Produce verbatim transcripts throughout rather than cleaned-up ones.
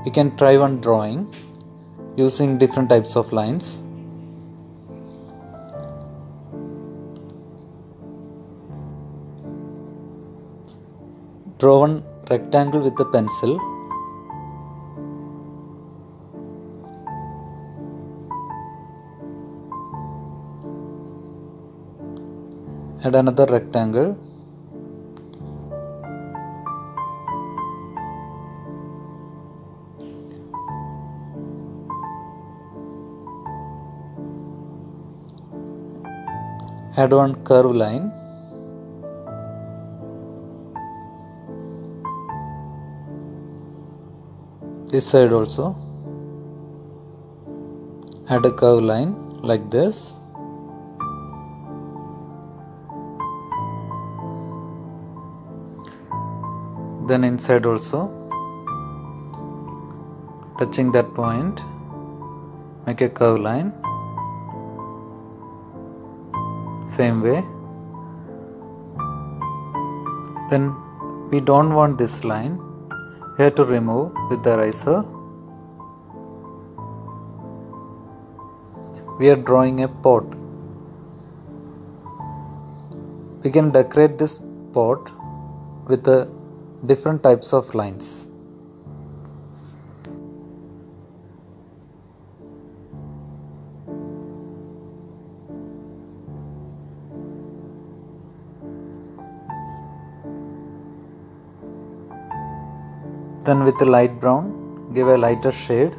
we can try one drawing using different types of lines. Draw one rectangle with the pencil. Add another rectangle. Add one curve line. This side also. Add a curve line like this. Then inside also, touching that point, make a curve line. Same way. Then we don't want this line. We have to remove with the eraser. We are drawing a pot. We can decorate this pot with the different types of lines. Then with the light brown, give a lighter shade.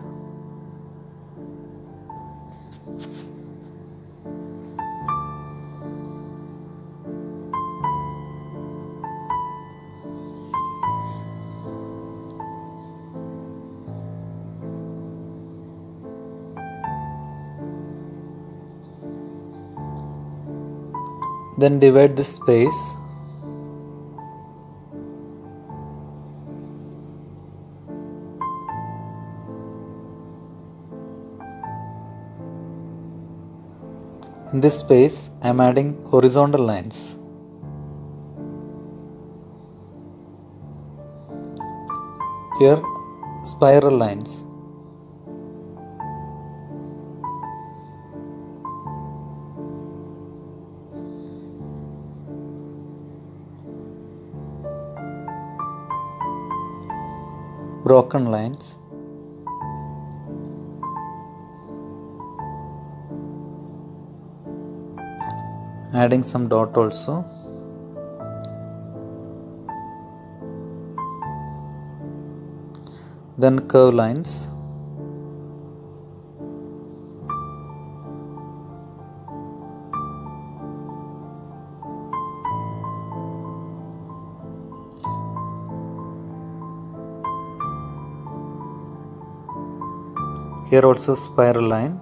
Then divide the space. In this space, I am adding horizontal lines. Here, spiral lines. Broken lines. Adding some dot also. Then curve lines. Here also spiral line.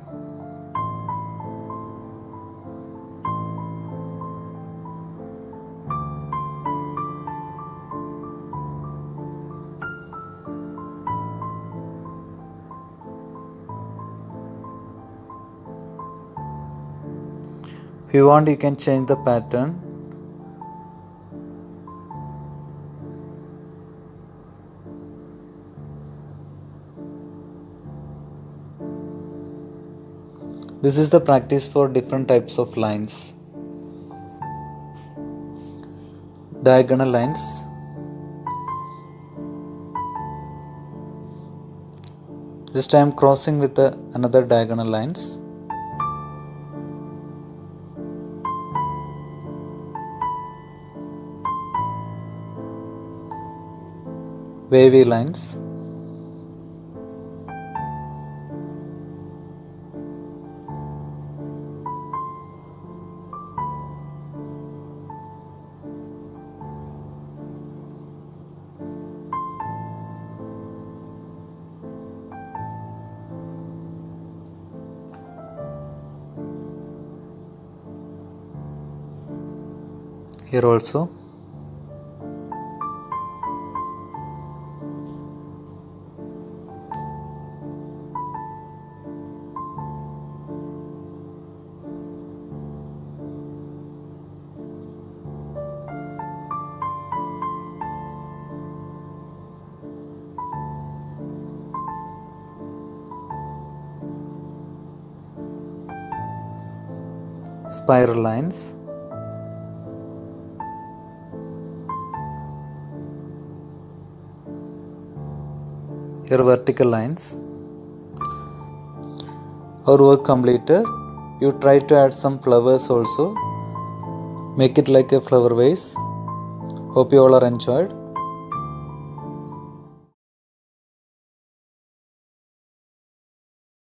If you want, you can change the pattern. This is the practice for different types of lines. Diagonal lines. Just I am crossing with the another diagonal lines. Wavy lines. Here also. spiral lines, here vertical lines. Our work completed. You try to add some flowers also. Make it like a flower vase. Hope you all are enjoyed.